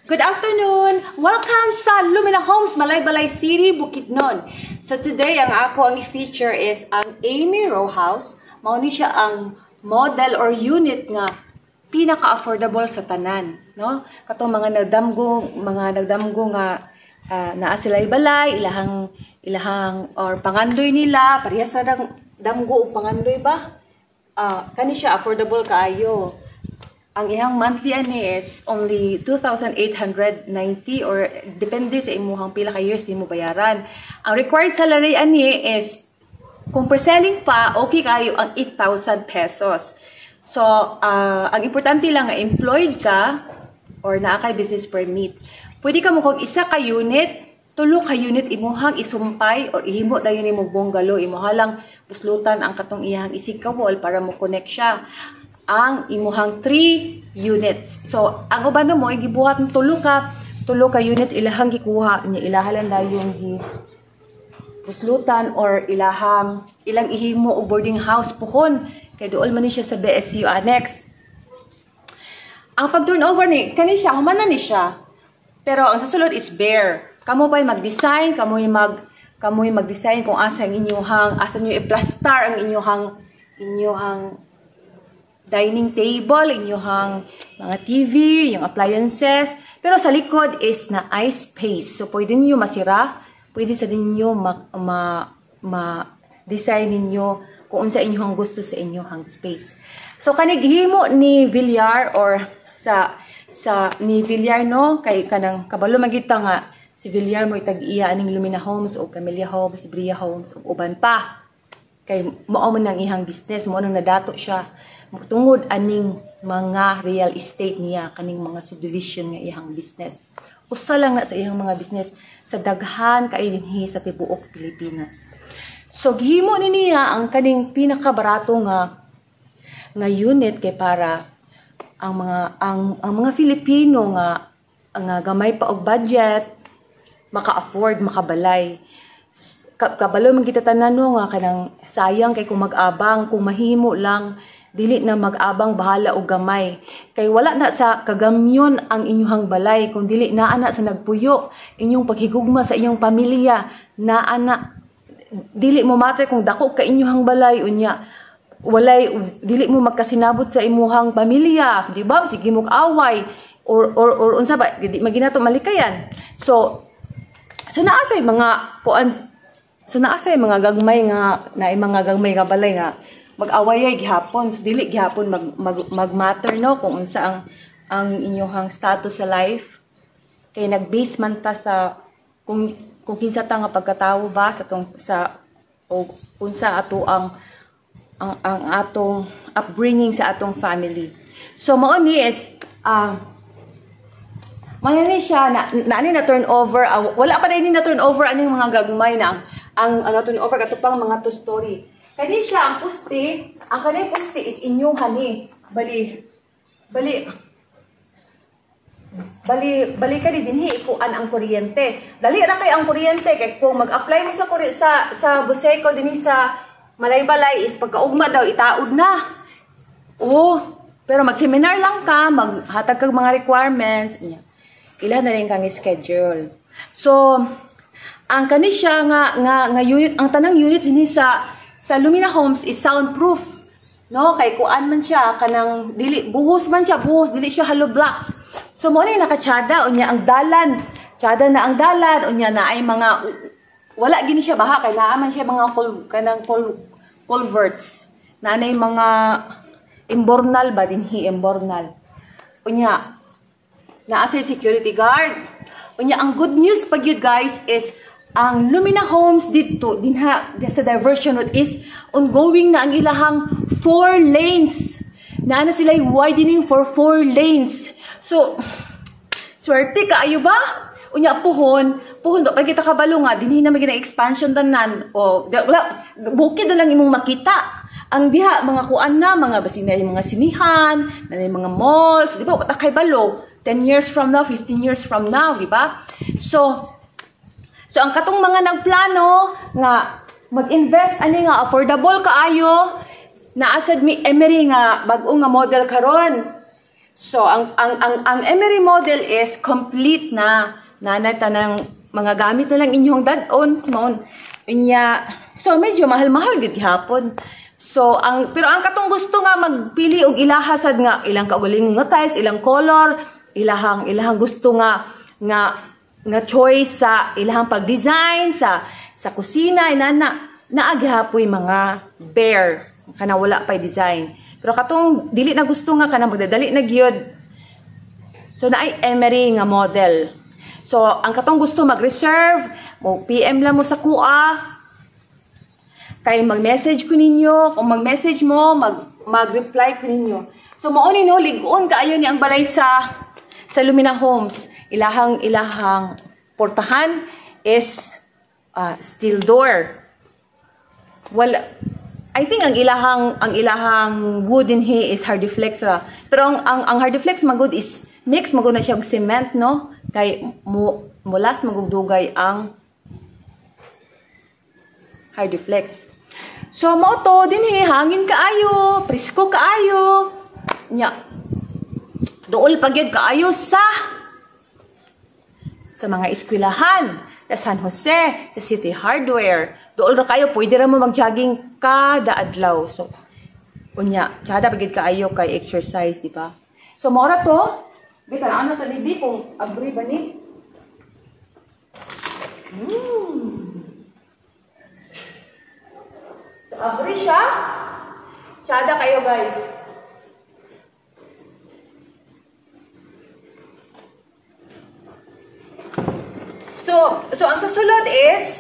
Good afternoon! Welcome sa Lumina Homes, Malaybalay City, Bukidnon. So today, ang ako ang i-feature is ang Amy Row House. Mauni siya ang model or unit nga pinaka-affordable sa tanan, no? Katong mga nagdamgo nga naa sila'y balay, ilahang or pangandoy nila, parehas na damgo o pangandoy ba? Kani siya affordable kaayo. Ang ihang monthly ani is only 2,890 or depende sa imuhang pila ka years di mo bayaran. Ang required salary ani is kung pre-selling pa, okay kayo ang 8,000 pesos. So, ang importante lang nga employed ka or naa kay business permit. Pwede ka mo kung isa ka unit, tulo ka unit imuhang isumpay or ihimo dayon nimo bungalow, imuha lang puslutan ang katong iyang isikawol para mo connect siya ang imuhang 3 units. So, ang uban mo, gibuhat ng tulo ka units, ilahang gikuha, ilahalan na yung puslutan or ilang ihimo o boarding house puhon, kay dool man ni siya sa BSU Annex. Ang pag-turnover ni, kani siya, humana ni siya, pero ang sasulod is bare. Kamo pa'y mag-design, kamo'y mag-design kung asa nyo i-plaster ang inyong dining table, inyong mga TV, yung appliances. Pero sa likod is na ice space. So, pwede niyo masira. Pwede sa ninyo ma-design ninyo kung sa inyong gusto sa inyong space. So, kanighimo ni Villar or ni Villar, no? Kay kanang kabalo magita nga si Villar mo itag-iya aning Lumina Homes o Camellia Homes, Bria Homes o uban pa. Kay mao man ang ihang business, mo nang nadato siya tungod aning mga real estate niya, kaning mga subdivision nga iyang business. Usa lang na sa iyang mga business sa daghan kay dinhi sa tibuok Pilipinas. So gihimo ni niya ang kaning pinakabarato nga unit kay para ang mga Filipino nga gamay pa og budget maka-afford, makabalay. Kabalo man kita tanan nga kanang sayang kay kung mag-abang, kung mahimo lang dili na mag-abang bahala og gamay. Kay wala na sa kagamyon ang inyong balay kung dili naa na sa nagpuyo inyong paghigugma sa inyong pamilya, naa na dili mo matter kung dako ka inyong balay unya walay dili mo magkasinabot sa imuhang pamilya, di ba? Sige mo away or unsa ba dili maginato malikayan. So naasay mga gagmay nga naay mga gagmay nga balay nga mag-away gihapon, so dili gihapon mag-matter no kung unsa ang inyong status sa life. Kay nag-base man ta sa kung kinsa ta nga pagkatawo ba sa unsa ato ang atong upbringing sa atong family. So mao ni is manani siya na turnover, wala pa rin na turnover aning mga gagmay na ang turnover katupang mga two story. Kani siya ang puste, ang kanay puste is inyong hani. Bali kani dinhi ikuan ang kuryente. Dali ra kay ang kuryente kay kung mag-apply mo sa Buseco dinhi sa Malaybalay is pagkaugma daw itaod na. Pero mag-seminar lang ka, maghatag kag mga requirements, ila na rin kang schedule. So, ang kani siya nga unit, ang tanang unit dinhi sa Lumina Homes is soundproof. No, kay kuan man siya kanang dili buhos dili siya hollow blocks. So mo ni nakatsada unya ang dalan. Tsada na ang dalan unya na ay mga wala gini siya baha kay naa man siya mga culverts. Nanay mga imbornal ba dinhi imbornal. Unya naa si security guard. Unya ang good news pag yun guys is ang Lumina Homes dito dinha sa diversion road is ongoing na ang ilahang 4 lanes. Na sila widening for 4 lanes. So swerte kaayo ba? Unya puhon do pag kita kabalo nga dinhi na magina expansion tanan wala bukid na lang imong makita. Ang diha mga kuan na mga basin na mga sinihan, na mga malls, di ba? Patakay balo 10 years from now, 15 years from now, di ba? So ang katong mga nagplano nga mag-invest ani nga affordable kaayo naasad mi Emery nga bag-o nga model karon So ang Emery model is complete na nanata ng mga gamit na lang inyong dad-on mon. So medyo mahal-mahal gid gihapon. So pero ang katong gusto nga magpili og ilaha sad nga ilang kaugaling nga tiles, ilang color, ilahang gusto nga choice sa ilahang pag-design sa kusina naagihapoy mga bare kana wala pay design. Pero katong dili na gusto nga kana magdadali na gyud. So naay Emery nga model. So ang katong gusto mag-reserve, mo PM lang mo sa kuha. Kay mag-message ko ninyo, kung mag-message mo, mag-reply ko ninyo. So mao ni no lig-on kaayo ni ang balay sa Lumina Homes. Ilahang portahan is steel door. Wala, I think ang ilahang wood in here is Hardiflex ra. Pero ang Hardiflex magud is mix magud na siya og cement no. Kay mulas magugdugay ang Hardiflex. So mao to dinhi hangin kaayo, presko kaayo. Nya. Dool pagyud kaayo sa mga eskwelahan, sa San Jose, sa City Hardware. Dool ra kayo, pwede ra mo mag-jogging kada adlaw. So, unya, tsada pagid kaayo kay exercise, di ba? So, mora to, di ka na to di kung agree ba ni? So, agree siya. Tsada kayo, guys. So ang sasulod is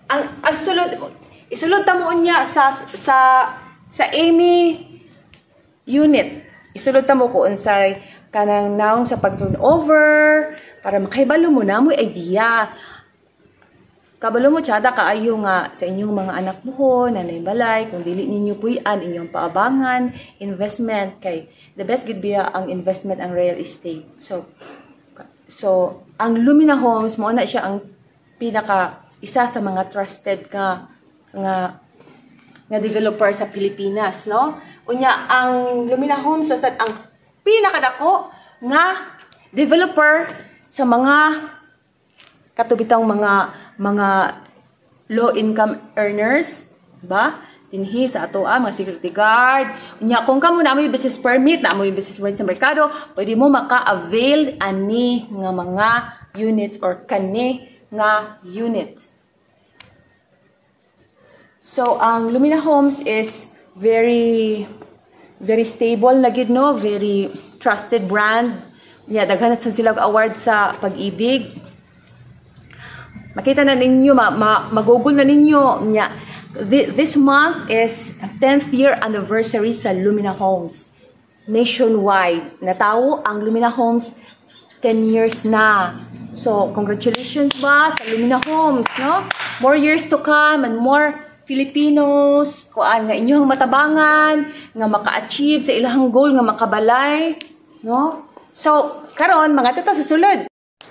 isulod ta mo niya sa Amy unit. Isulod ta mo ko unsay kanang naong sa pag-turnover para makahibalo mo na mo idea. Kabalo mo tsada kaayo nga sa inyong mga anak mo nanay balay kung dili ninyo puy-an inyong paabangan investment kay the best gid biya ang investment ang real estate. So ang Lumina Homes mo na siya ang isa sa mga trusted nga developer sa Pilipinas, no? Unya ang Lumina Homes ang pinakadako nga developer sa mga katubitang mga low income earners, ba? Dinhi sa atoa mga security guard. Unya kung kamo na mo business permit, na mo business permit sa merkado, pwede mo maka-avail ani nga mga units or kani nga unit. So ang Lumina Homes is very stable na gid no, very trusted brand. Yeah, daghan na sila award sa pag-ibig. Makita na ninyo, magugol na ninyo nya. This month is 10th year anniversary sa Lumina Homes. Nationwide. Natawo ang Lumina Homes 10 years na. So, congratulations ba sa Lumina Homes, no? More years to come and more Filipinos kuan nga inyong matabangan nga maka-achieve sa ilahang goal nga makabalay, no? So, karon mga tata sa sulod.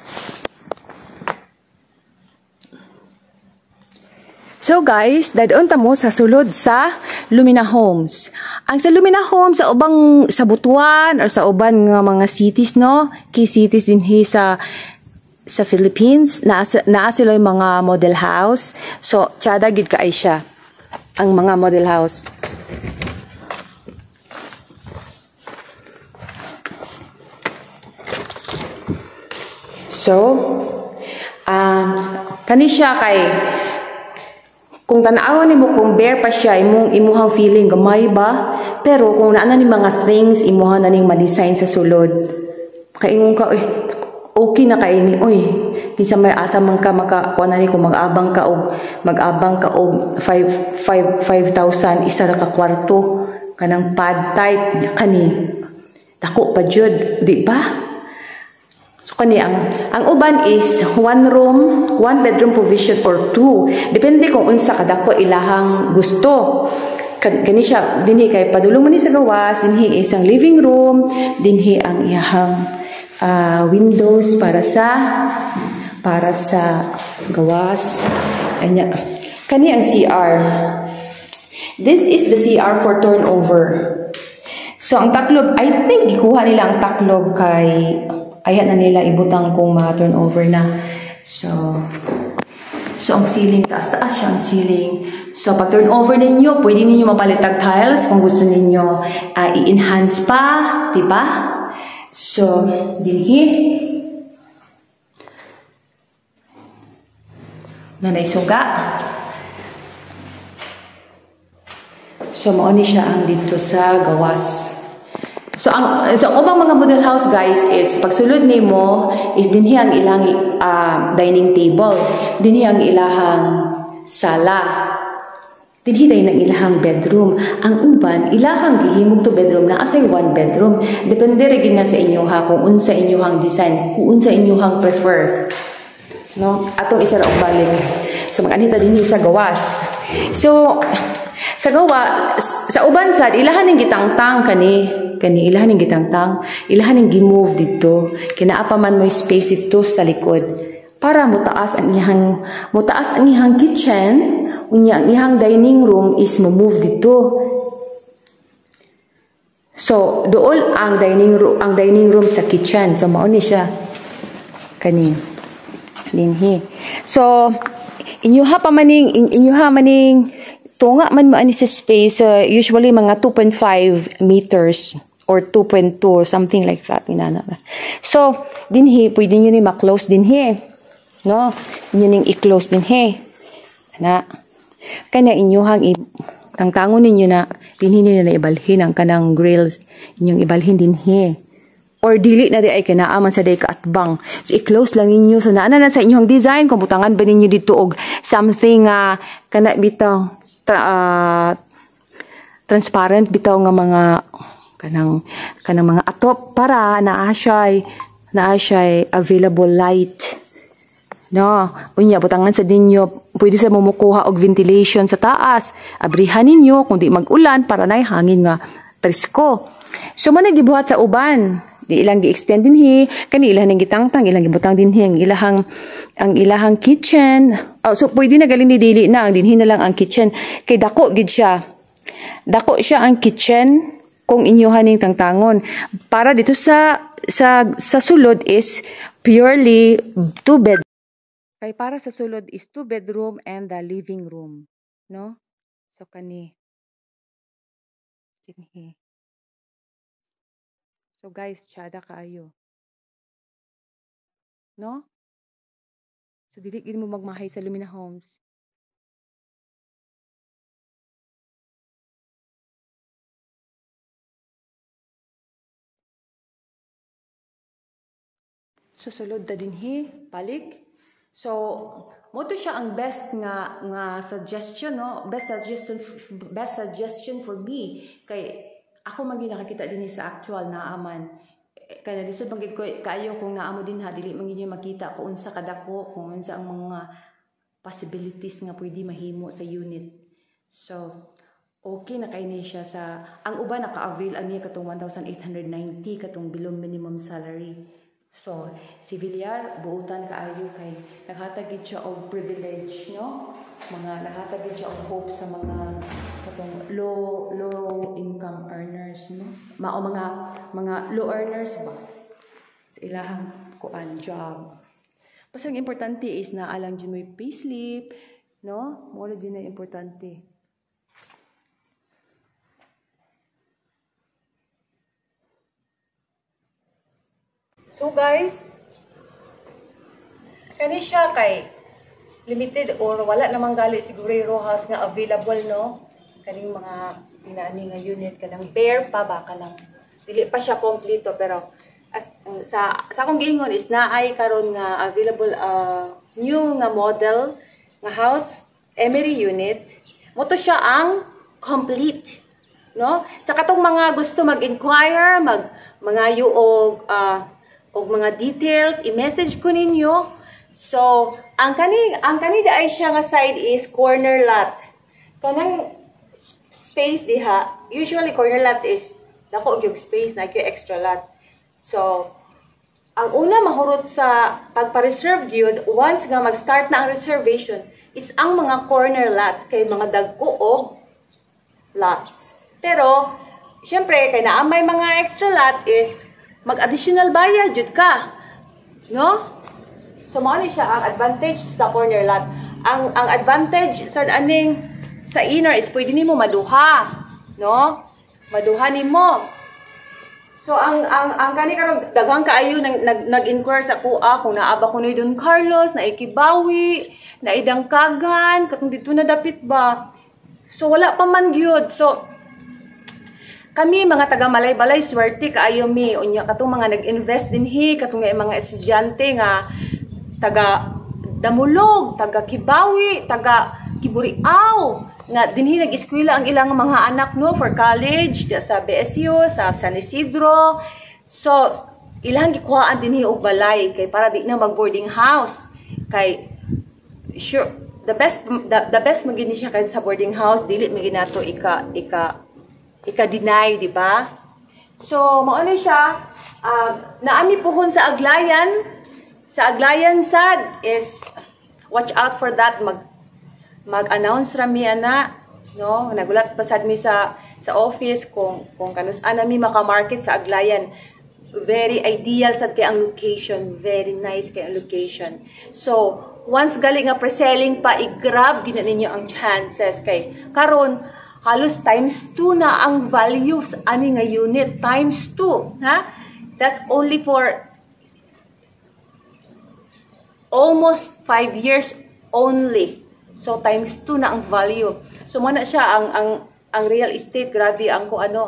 So guys, dadon ta mo sa sulod sa Lumina Homes. Ang sa Lumina Homes sa ubang sa Butuan or sa uban nga mga cities no, key cities din sa Philippines naa sila yung mga model house. So tsada gid kaay siya ang mga model house. So kani siya kay kung tanawan nimo kung bare pa siya imuhang feeling gamay ba, pero kung naa ni mga things imuhang naning ma-design sa sulod kay ingon ka okay na kay ni kinsa may asa man ka makakuha na ni kung mag-abang ka og 5,000 isa ra ka kwarto kanang pad type kani dako pa jud di ba? So kani ang uban is one bedroom provision or two. Depende kung unsa kadako ilahang gusto. Kani siya dinhi kay padulong man ni sa gawas, dinhi isang living room, dinhi ang iyahang windows para sa gawas. Anya. Kani ang CR. This is the CR for turnover. So ang taklob, I think gikuha nila ang taklob kay ayan na nila ibutang kung ma-turnover na. So ang ceiling, taas-taas siya ang ceiling. So pag turnover ninyo, pwede ninyo mapalitag tiles kung gusto ninyo i-enhance pa, diba? So dinhi na naisuga. So, mao ni siya ang dito sa gawas. So, ang ubang mga model house, guys, is pagsulod nimo is dinhi ang ilang dining table. Dinhi ang ilahang sala. Dinhi day ang ilahang bedroom. Ang uban, ilahang gihimog to bedroom na asay one bedroom. Depende rin nga sa inyo ha, kung unsa inyohang design, kung unsa inyohang prefer. No? Atong isa ra og balik. So, mag-anita dinhi sa gawas. So, sa gawa, sa uban sad, ilahan ng gitangtang ilahan ng gitangtang, ilahan ng gimove dito, kinaapa man mo space dito sa likod, para mutaas ang ihang kitchen, unya ang ihang dining room is move dito. So, dool ang dining room sa kitchen, so mao ni siya, dinhi. So, inyuha maning, tunga man mo ani sa space, usually mga 2.5 meters or 2.2 or something like that. So, dinhi, pwede nyo ni ma-close dinhi. No? Inyo ning i-close dinhi. Kanya inyuhang tangtangon ninyo na dinhi nyo na ibalhin ang kanang grills. Inyong ibalhin dinhi. Or dili na di ay kinaaman sa day kaatbang. So, i-close lang ninyo. So, naana na sa inyong design, kung butangan ba ninyo dito og something kana bitaw, transparent bitaw nga mga kanang mga atop para naa siya available light, no, unya butangan sa dinyo, pwede sa mumukuha og ventilation sa taas, abrihan ninyo kung di mag-ulan para nay hangin nga presko. So man nagibuhat sa uban, di ilang gi-extend dinhi, kani ilang gitangtang, ilang gibutang dinhi ang ilahang kitchen. So pwede na galing ni dili na ang dinhi na lang ang kitchen kay dako gid siya. Dako siya ang kitchen kung inyohan ning tangtangon. Para dito sa sulod is purely 2 bed. Kay para sa sulod is 2 bedroom and the living room, no? So kani dinhi. So guys, tsada kaayo. No? So, dili mo magmahay sa Lumina Homes. So, sulod na dinhi, balik. So, moto siya ang best nga suggestion, no? Best suggestion for me. Kay, ako man nakakita dinhi sa actual na aman. Kaya lisod magid ko kaayo kung naamo din ha, dili man ginyo makita kung unsa kadako, kung unsa ang mga possibilities nga pwede mahimo sa unit. So, okay na kay ni siya sa ang uban naka-avail ani katong 1,890 katong below minimum salary. So, si Villar buutan kaayo kay naghatag gid siya og privilege, no? Naghatag gid siya og hope sa mga katong low income earners, no? Mga low earners ba sa ilahang kuan job. Basta ang importante is na alang din mo payslip, no? Mo din na importante. So guys, kani siya kay limited or wala namang gali siguro yung rojas nga available, no? Kaning mga pinaani nga unit kanang bare pa ba kanang dili pa siya kompleto, pero sa akong giingon is naay karon nga available new nga model nga house Emery unit. Moto siya ang complete, no? Sa katong mga gusto mag-inquire, mga yuog og mga details, i-message ko ninyo. So, ang kani ay siya nga side is corner lot. Kanang space diha, usually corner lot is dako gyud space na kay extra lot. So, ang una mahurot sa pagpa-reserve gyud once nga mag-start na ang reservation is ang mga corner lots kay mga dagko og lots. Pero syempre, kay naamay mga extra lot is mag-additional bayad, jud ka. No? So, mao ni siya ang advantage sa corner lot. Ang advantage sa aning sa inner is pwede nimo maduha. No? Maduha nimo. So, ang kani karon daghang kaayo nag-inquire sa kuha kung naaba ko ni Don Carlos, na ikibawi, na idangkagan, katong dito na dapit ba. So, wala pa man gyud. So, kami mga taga Malay-Balay swerte kaayo mi unya katong mga nag-invest dinhi, katong mga estudyante nga taga Damulog, taga Kibawi, taga Kiburiaw, nga dinhi nag-eskwela ang ilang mga anak no for college sa BSU, sa San Isidro. So ilang gikuhaan dinhi og balay kay para di na mag boarding house. Kay sure the best magini siya kay sa boarding house, dili maginato ika-deny, di ba? So mao ni siya naami puhon sa Aglayan. Sa Aglayan sad is watch out for that, mag-announce rami ana, no? Nagulat pa sad mi sa office kung kanus-an mi maka-market sa Aglayan. Very ideal sad kay ang location, very nice kay ang location. So, once gali nga pre-selling pa, i-grab gina ninyo ang chances kay karon halos times 2 na ang values ani nga unit, times 2, ha? That's only for almost 5 years only. So times 2 na ang value. So mo na siya ang real estate, grabe ang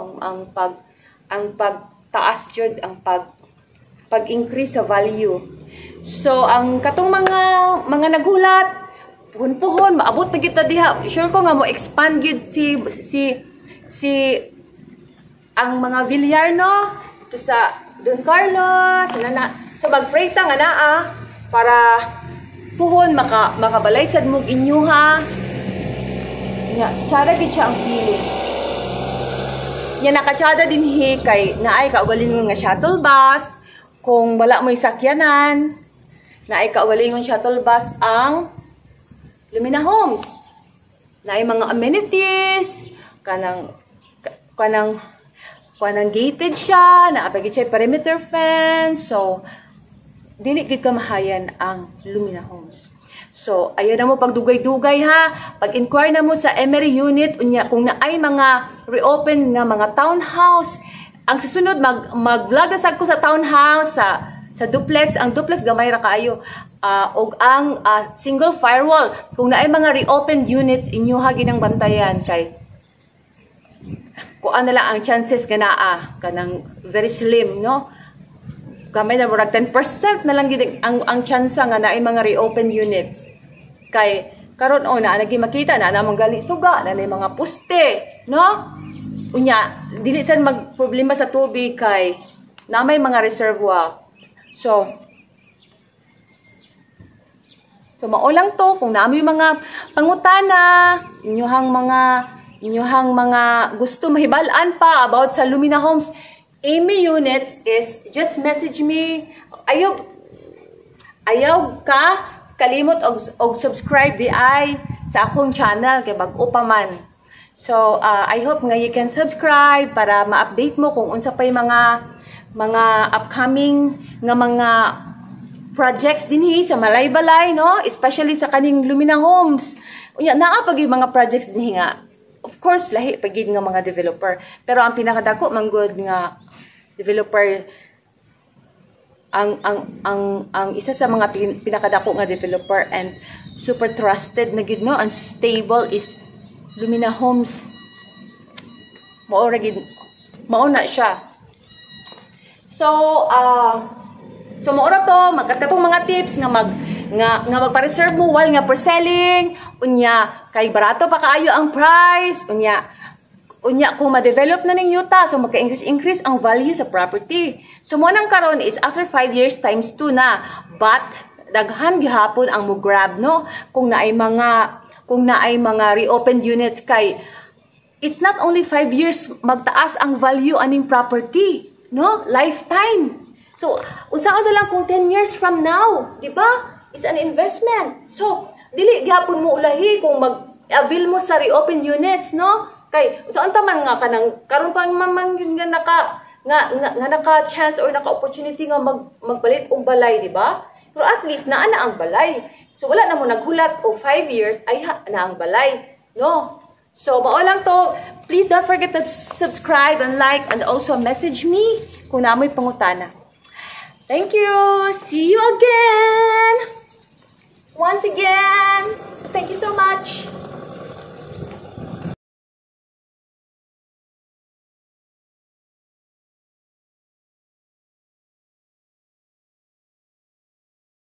pagtaas jud, ang pag-increase sa value. So ang katong mga nagulat, puhon maabot pa kita diha. Sure ko nga mo expand gyud si ang mga Villar no to sa Don Carlos na. So mag-pray ta nga naa para puhon makabalaysad mo inyuha nga tsada gid siya ang feeling nya nakatsada dinhi kay naay kaugalingon nga shuttle bus kung wala mo'y sakyanan, naay kaugalingon shuttle bus ang Lumina Homes, naay mga amenities kanang gated siya, naapay gid siya perimeter fence. So dili gid kamahayan ang Lumina Homes. So, ayan na mo pagdugay-dugay ha. Pag-inquire na mo sa Emery unit, unya kung naay mga reopen nga mga townhouse. Ang susunod mag-vlog na sad ko sa townhouse, sa duplex. Ang duplex gamay ra kaayo. Og ang single firewall. Kung naay mga reopened units, inyo ha ginang bantayan kay kuan na lang ang chances kanaa kanang very slim, no? Kamay na murag 10% na lang gid ang chance nga naay mga reopen units. Kay karon na nagi makita na namang gali suga na nay mga poste, no? Unya dili sad magproblema sa tubig kay na may mga reservoir. So mao lang to kung naami mga pangutana, inyohang mga gusto mahibal-an pa about sa Lumina Homes Amy units is just message me. Ayaw ka kalimot og subscribe di ay sa akong channel kay bag-o pa man. So I hope nga you can subscribe para ma-update mo kung unsa pay mga upcoming nga mga projects dinhi sa Malay-Balay, no? Especially sa kaning Lumina Homes. Unya naa pag mga projects dinhi nga. Of course lahi pagid nga mga developer, pero ang pinakadako man good nga developer ang isa sa mga pinakadako nga developer and super trusted na gid no, and stable is Lumina Homes. Mao na siya. So mao ra to magkatong mga tips nga magpa-reserve mo while nga for selling, unya kay barato pa kaayo ang price, unya kung ma-develop na ning yuta, so magka-increase ang value sa property. So mo nang karon is after 5 years times 2 na, but daghan gihapon ang mo grab no kung naay mga reopened units kay it's not only 5 years magtaas ang value aning property, no? Lifetime. So usaon na lang kung 10 years from now, di ba? It's an investment. So dili gihapon mo ulahi kung mag-avail mo sa reopened units, no? Kay so anta man nga kanang karon pa mamang nga naka chance or naka opportunity nga magpalit og balay, di ba? Pero at least naa na ang balay. So wala na mo naghulat og 5 years ay na ang balay, no? So mao lang to. Please don't forget to subscribe and like and also message me kung naamoy pangutana. Thank you. See you again. Once again. Thank you so much.